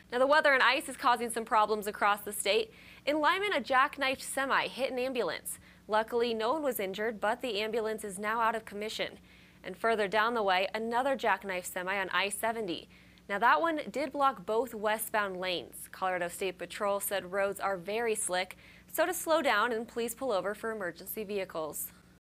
Now, the weather and ice is causing some problems across the state. In Limon, a jackknifed semi hit an ambulance. Luckily, no one was injured, but the ambulance is now out of commission. And further down the way, another jackknifed semi on I-70. Now, that one did block both westbound lanes. Colorado State Patrol said roads are very slick, so to slow down and please pull over for emergency vehicles.